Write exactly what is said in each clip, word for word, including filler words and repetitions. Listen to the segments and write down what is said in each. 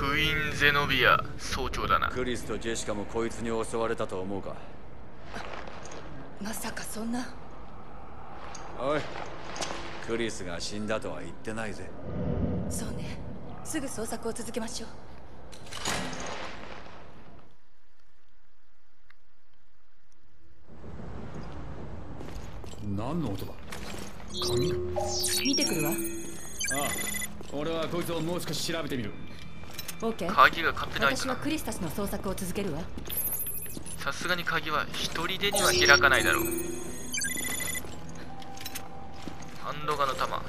クイーン・ゼノビア総長だな。 クリスとジェシカもこいつに襲われたと思うか。 まさかそんな。 おい、クリスが死んだとは言ってないぜ。 そうね、すぐ捜索を続けましょう。 何の音だ。鍵。 見てくるわ。 ああ、俺はこいつをもう少し調べてみる。 オーケー。 鍵が勝手に開いたな。 私はクリスたちの捜索を続けるわ。 さすがに鍵は一人でには開かないだろう。ハンドガンの弾。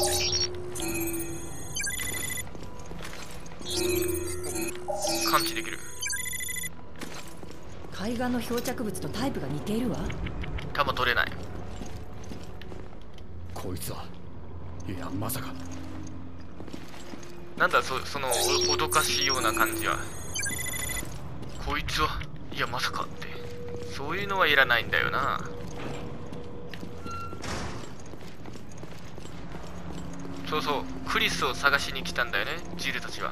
感知できる。 海岸の漂着物とタイプが似ているわ。 弾取れない。 こいつは、いやまさか。 なんだ そ, そのお脅かしいような感じは。こいつは、いやまさかって、そういうのはいらないんだよな。そうそう、クリスを探しに来たんだよね、ジルたちは。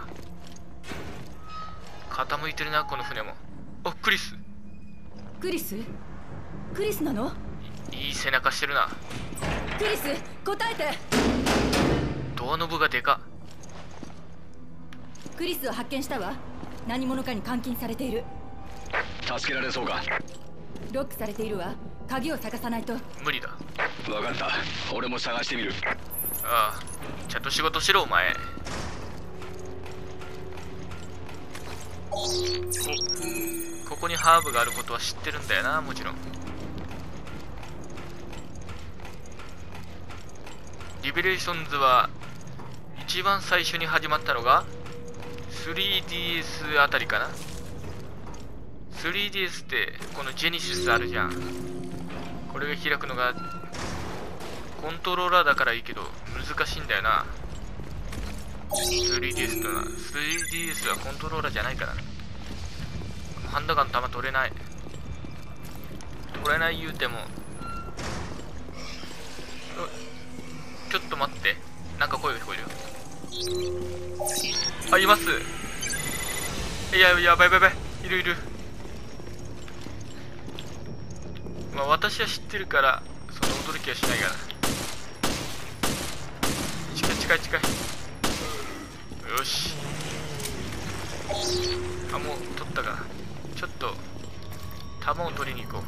傾いてるな、この船も。あ、クリス。 クリスクリスなの？ いい背中してるな。 クリス、答えて。 ドアノブがでか。 クリスを発見したわ。何者かに監禁されている。 助けられそうか。 ロックされているわ。鍵を探さないと。 無理だ。 分かった、俺も探してみる。 ああ、ちゃんと仕事しろお前。お、ここにハーブがあることは知ってるんだよな、もちろん。リベレーションズは一番最初に始まったのが スリーディーエス あたりかな。 スリーディーエス ってこのジェニシスあるじゃん。これが開くのがコントローラーだからいいけど難しいんだよな。 スリーディーエス とは スリーディーエス はコントローラーじゃないからね。ハンドガンの弾取れない。取れない言うても、ちょっと待って、なんか声が聞こえるよ。あ、います。いや、やばいやばいやばい、いるいる。まあ私は知ってるからその驚きはしないから。近い近い近い。よし。あ、もう取ったか。ちょっと弾を取りに行こう。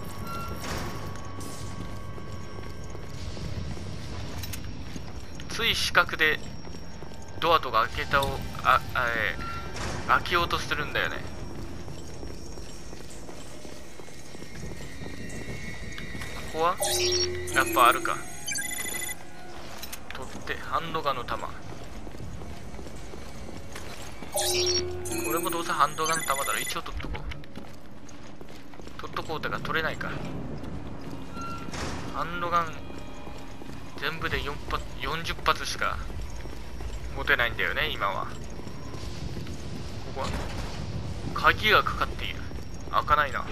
つい視覚でドアとか開けたをああ、えー、開けようとするんだよね。ここはやっぱあるか。取ってハンドガンの弾。これもどうせハンドガンの弾だろ。一応取っとこう。取っとこうだから取れないか。ハンドガン全部でよん発よんじゅっ発しか持てないんだよね今は。ここは鍵がかかっている。開かないな。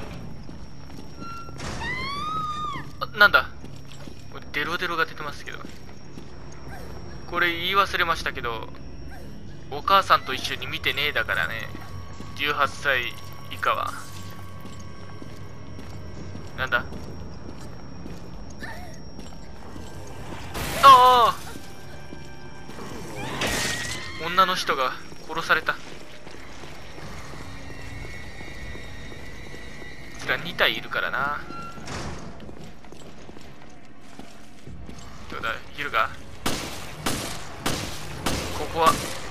あ、なんだ、デロデロが出てますけど、これ言い忘れましたけど、お母さんと一緒に見てねえだからね。じゅうはっさい以下は。なんだ、ああ、女の人が殺された。こちらに体いるからな。どうだ、いけるか。ここは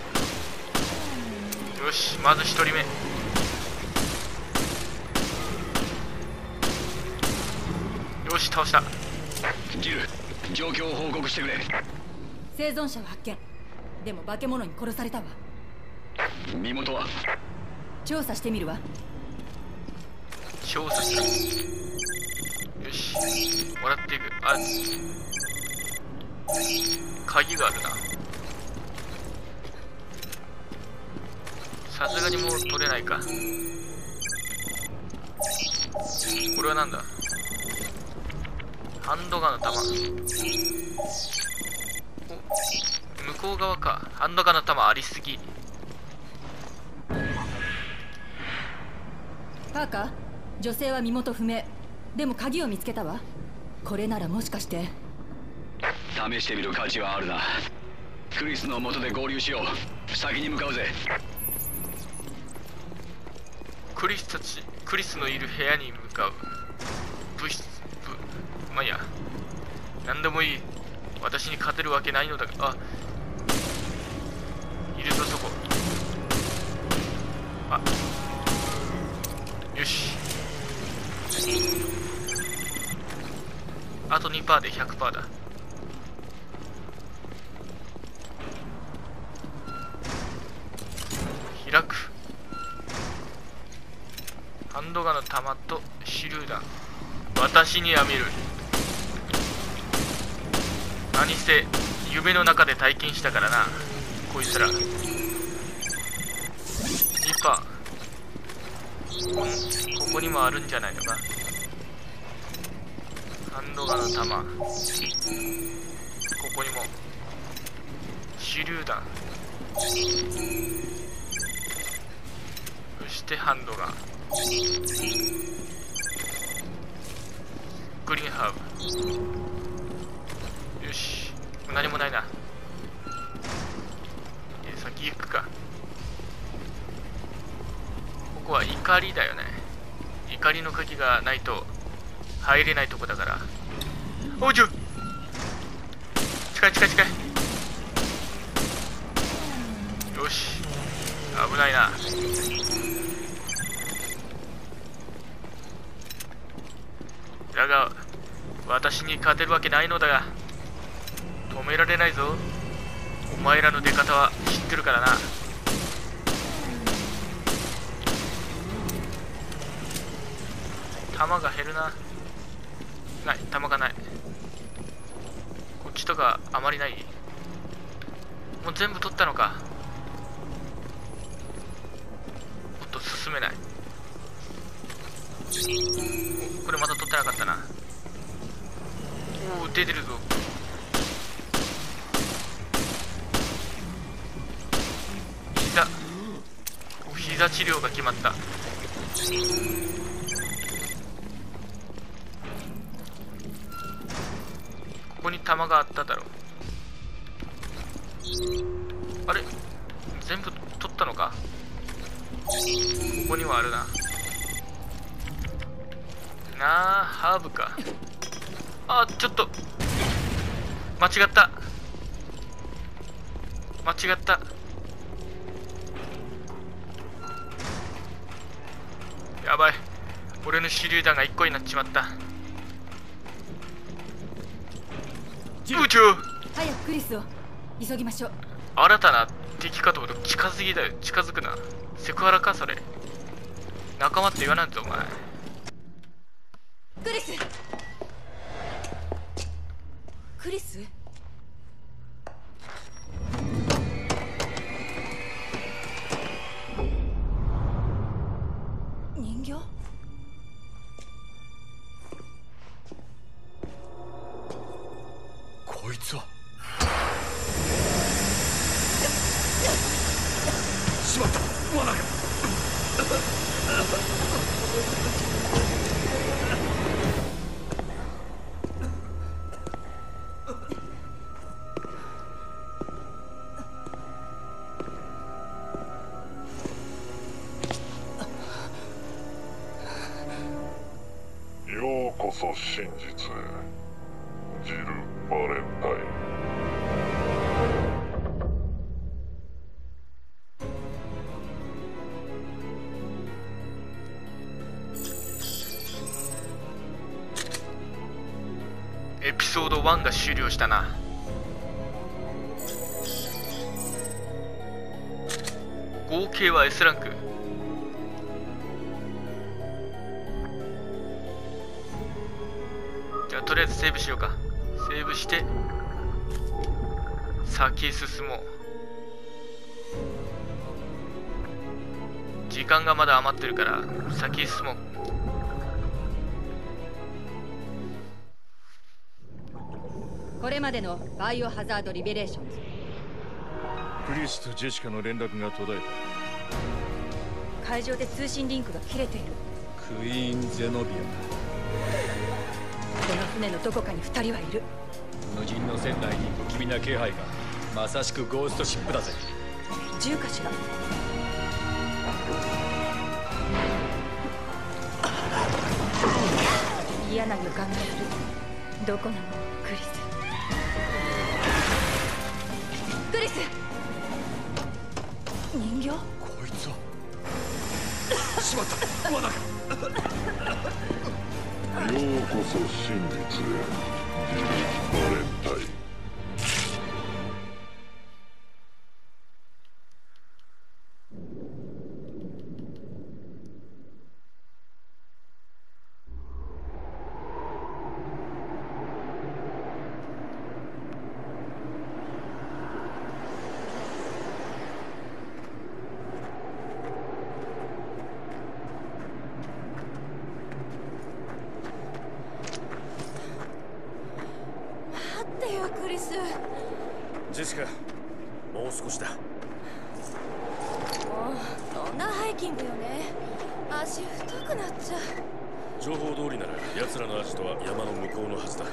よし、まずひとりめ。よし、倒した。 ジル、状況を報告してくれ。 生存者を発見。でも化け物に殺されたわ。 身元は？ 調査してみるわ。 調査する。よし、笑っていく。あ、鍵があるな。さすがにもう取れないか。これはなんだ。ハンドガンの弾。お、向こう側か。ハンドガンの弾ありすぎ。 パーカー、女性は身元不明。でも鍵を見つけたわ。これならもしかして。 試してみる価値はあるな。クリスの元で合流しよう。先に向かうぜ。 クリスたち、クリスのいる部屋に向かう。物質、ぶ、まあいいや。何でもいい。私に勝てるわけないのだが、あ、いるぞそこ。あ、よし。あと にパーセント で ひゃくパーセント だ。開く。ハンドガンの弾と手榴弾。私には見る。何せ夢の中で体験したからな、こいつら。にパー。ここにもあるんじゃないのか。ハンドガンの弾。ここにも手榴弾。そしてハンドガン。グリーンハーブ。よし、何もないな。え、先行くか。ここは怒りだよね。怒りの鍵がないと入れないとこだから。おじゅ、近い近い近い。よし、危ないな。だが私に勝てるわけないのだが、止められないぞ。お前らの出方は知ってるからな。弾が減るな。ない、弾がない。こっちとかあまりない。もう全部取ったのか。もっと進めない。お、これまた取ってなかったな。おお、出てるぞ。膝、お、膝治療が決まった。ここに弾があっただろう。あれ、全部取ったのか。ここにはあるな。なあ、ハーブか。あ、ちょっと間違った。間違った。やばい、俺の手榴弾がいっこになっちまった。宇宙、 早くクリスを急ぎましょう。 新たな敵かと思うと近づきだよ。近づくな。セクハラかそれ。仲間って言わないとお前。 クリス、クリス、人形？ こいつは。しまった、罠が。 ようこそ真実へ、ジル・バレンタイン。 エピソードいちが終了したな。合計は エス ランク。じゃあとりあえずセーブしようか。セーブして先へ進もう。時間がまだ余ってるから先へ進もう。 これまでのバイオハザードリベレーションズ。 クリスとジェシカの連絡が途絶え会場で通信リンクが切れている。 クイーン・ゼノビこの船のどこかに二人はいる。 ア。無人の船内に不気味な気配が。まさしくゴーストシップだぜ。 銃かしら。嫌な予感がする。どこなのクリス。クリス、人形。 こいつは。しまった。罠か。 ようこそ真実へ、ジル・バレンタイン。 ジェシカ、もう少しだ。 もうそんなハイキングよね。足太くなっちゃう。 情報通りなら奴らのアジトは山の向こうのはずだ。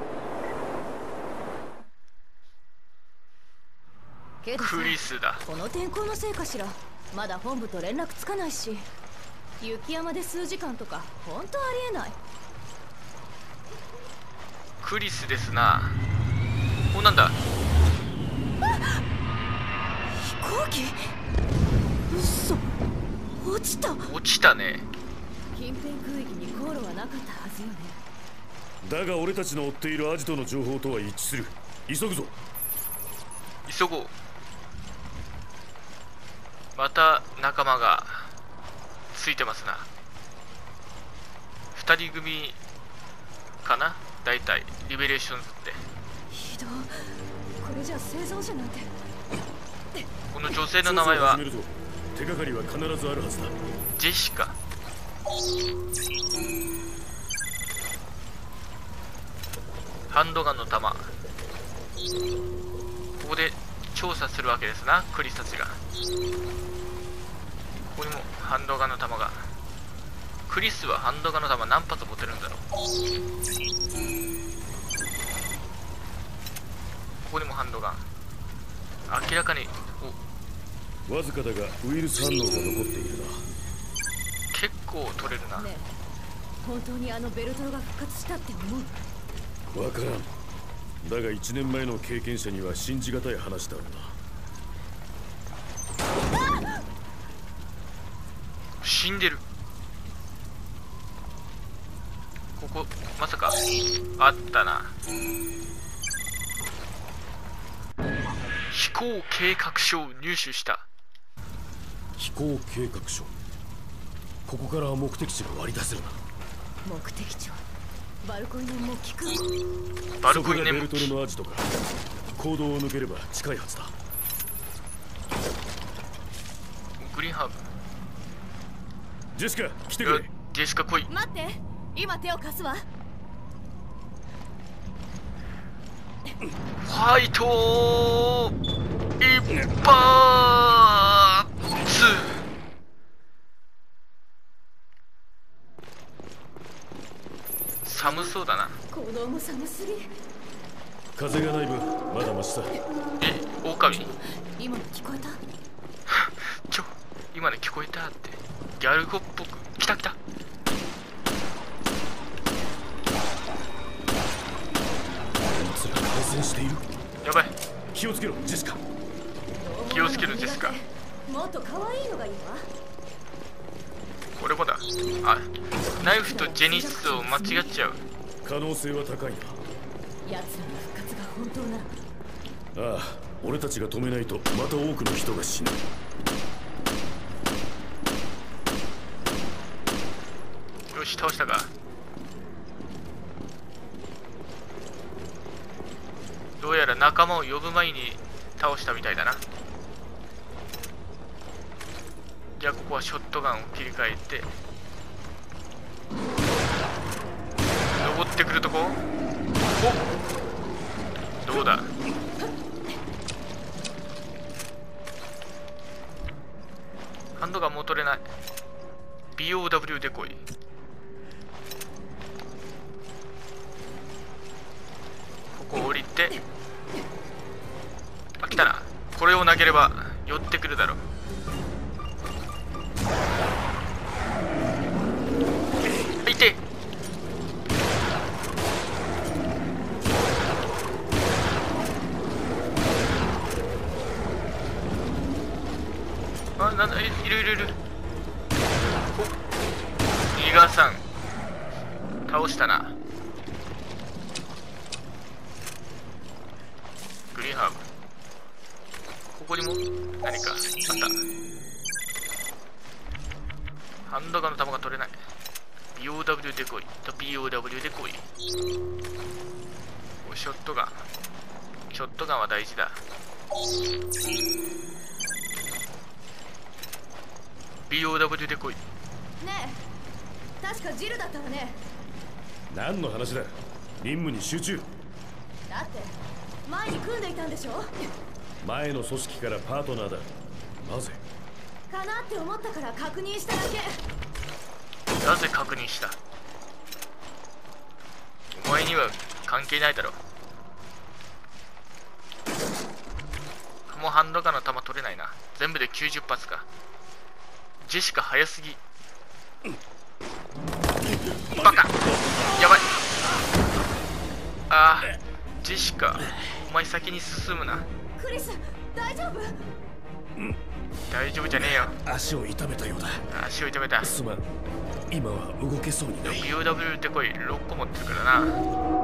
けどさ、 クリスだ。 この天候のせいかしら。まだ本部と連絡つかないし、雪山で数時間とか本当ありえない。 クリスですな。お、なんだ。 飛行機。嘘、落ちた。 落ちたね。 近辺空域に航路はなかったはずよね。 だが俺たちの追っているアジトの情報とは一致する。急ぐぞ。 急ごう。また仲間がついてますな。二人組かな、だいたいリベレーションって。 ひどい。これじゃ生存者なんて。 この女性の名前は手がかりは必ずあるはずだ。 ジェシカ。ハンドガンの弾。ここで調査するわけですな、クリスたちが。ここにもハンドガンの弾が。クリスはハンドガンの弾何発持てるんだろう。ここにもハンドガン。明らかにわずかだがウイルス反応が残っているな。 結構取れるな。 ねえ、本当にあのベルトロが復活したって思う？ わからん。だがいちねんまえの経験者には信じがたい話だろうな。 死んでる。ここまさかあったな。飛行計画書を入手した。 飛行計画書。ここから目的地が割り出せるな。 目的地はバルコニーも聞く。 バルコニーベルトルのアジトか。坑道を抜ければ近いはずだ。 グリーンハーブ。 ジェシカ、来てくれ。 ジェシカ来い。 待って、今手を貸すわ。 ファイト一発。寒そうだな。 行動も寒すぎ。 風がない分まだマシさ。 え、狼。 今の聞こえた？ ちょ、今の聞こえたって。ギャル語っぽく。来た来た。 あいつら感染している。 やばい。 気をつけろ、ジェシカ。 気をつけるジェシカ。 もっと可愛いのがいいわ。 これもだ。あ、ナイフとジェニスを間違っちゃう。 可能性は高いな。 奴らの復活が本当なら。 ああ、俺たちが止めないとまた多くの人が死ぬ。 よし、倒したか。どうやら仲間を呼ぶ前に倒したみたいだな。じゃあここはショットガンを切り替えて登ってくるとこ。お、どうだ。ハンドガンも取れない。 ビーオーダブリュー デコイ。 ってあ、来たな。これを投げれば寄ってくるだろう。いてあ、なんだ、いるいるいる。お、伊賀さん倒したな。グリーンハーブ、ここにも何かあった。ハンドガンの弾が取れない。 ビーオーダブリュー で来いと ビーオーダブリュー で来い。お、ショットガン、ショットガンは大事だ。 ビーオーダブリュー で来い。 ねえ、確かジルだったわね。 何の話だ。任務に集中。 だって前に組んでいたんでしょ。 前の組織からパートナーだ。なぜかなって思ったから確認しただけ。 なぜ確認した？お前には関係ないだろ。もうハンドガンの弾取れないな。全部できゅうじゅっ発か。ジェシカ早すぎ。バカ、やばい。あー、ジェシカ、お前先に進むな。 クリス、大丈夫？ 大丈夫じゃねえよ。 足を痛めたようだ。 足を痛めた。 すまん、今は動けそうにない。 ビーオーダブリュー ってこい。ろっこ持ってるからな。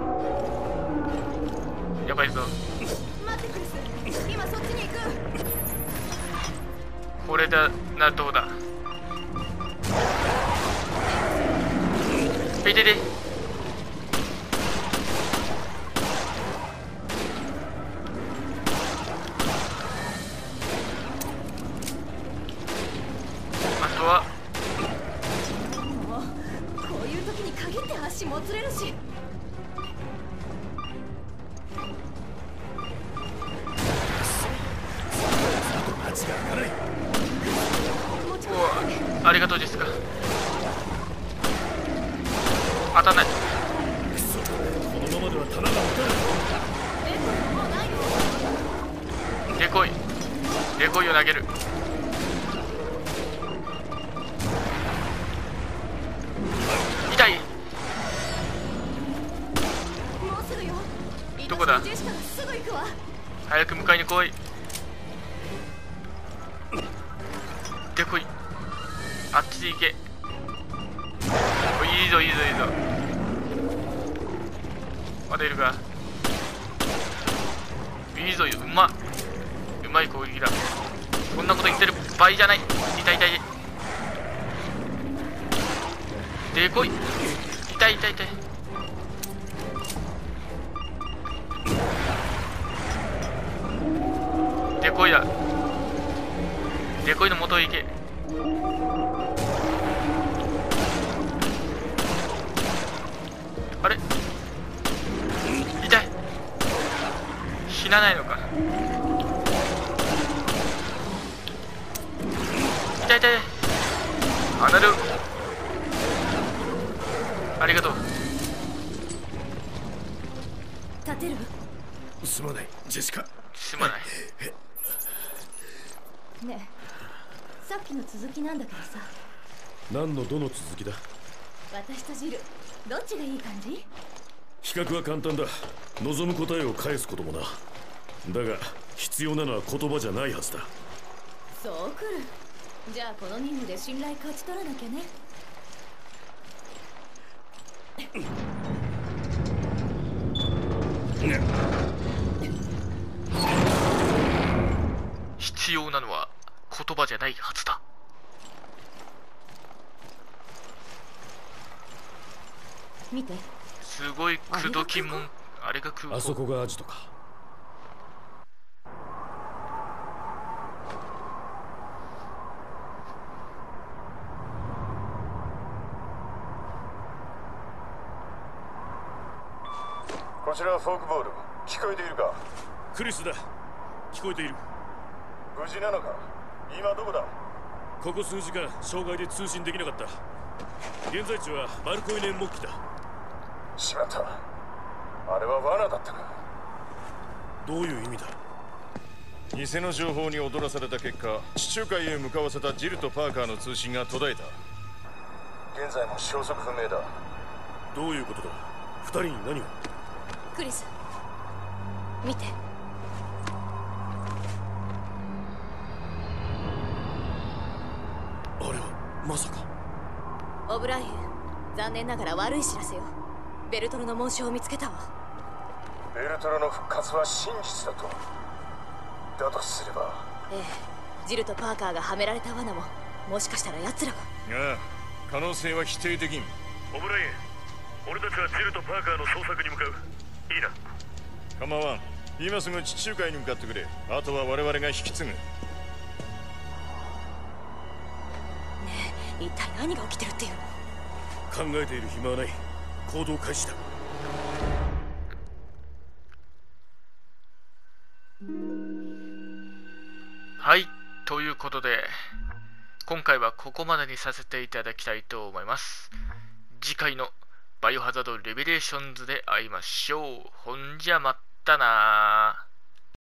やばいぞ。 待ってクリス、今そっちに行く。 これだな。どうだ。いてて。あとはもうこういう時に限って足もつれるし。 街が開かない。 お、ありがとうですか。当たんない。 このままでは弾が持たない。 レンコンもうないよ。 デコイ、デコイを投げる。痛い。 もうすぐよ。 どこだ？ ジェシカがすぐ行くわ。 早く迎えに来い。デコイ、あっちで行け。お、いいぞいいぞいいぞ。まだいるか。いいぞ、うまっ、うまい攻撃だ。こんなこと言ってる場合じゃない。痛い痛い。でこい。痛い痛い痛い。でこいだ。でこいの元へ行け。あれ、痛い。死なないのか。痛い痛い。離れる。ありがとう。 立てる？ すまないジェシカ。 すまない。 ねえ、さっきの続きなんだけどさ。 何のどの続きだ？ 私とジル、どっちがいい感じ？ 比較は簡単だ。望む答えを返すこともな。だが必要なのは言葉じゃないはずだ。 そうくる。じゃあこの任務で信頼勝ち取らなきゃね。 必要なのは言葉じゃないはずだ。 見て。 すごい口説きもん。あれが空港。 あそこがアジトか。 こちらはフォークボール。聞こえているか？ クリスだ。聞こえている。 無事なのか？今どこだ？ ここ数時間障害で通信できなかった。現在地はマルコイネン木器だ。 しまった。あれは罠だったか。 どういう意味だ？ 偽の情報に踊らされた結果、地中海へ向かわせたジルとパーカーの通信が途絶えた。現在も消息不明だ。 どういうことだ？二人に何を？ クリス、見て。 あれはまさか。 オブライエン、残念ながら悪い知らせよ。ベルトルの紋章を見つけたわ。 ベルトルの復活は真実だと。だとすれば、 ええ、ジルとパーカーがはめられた罠ももしかしたら奴らが。 ああ、可能性は否定できん。 オブライエン、俺たちはジルとパーカーの捜索に向かう。いいな。 構わん。今すぐ地中海に向かってくれ。あとは我々が引き継ぐ。 ねえ、一体何が起きてるっていうの？ 考えている暇はない。行動開始だ。 はい、ということで今回はここまでにさせていただきたいと思います。次回のバイオハザードレベレーションズで会いましょう。ほんじゃまったなー。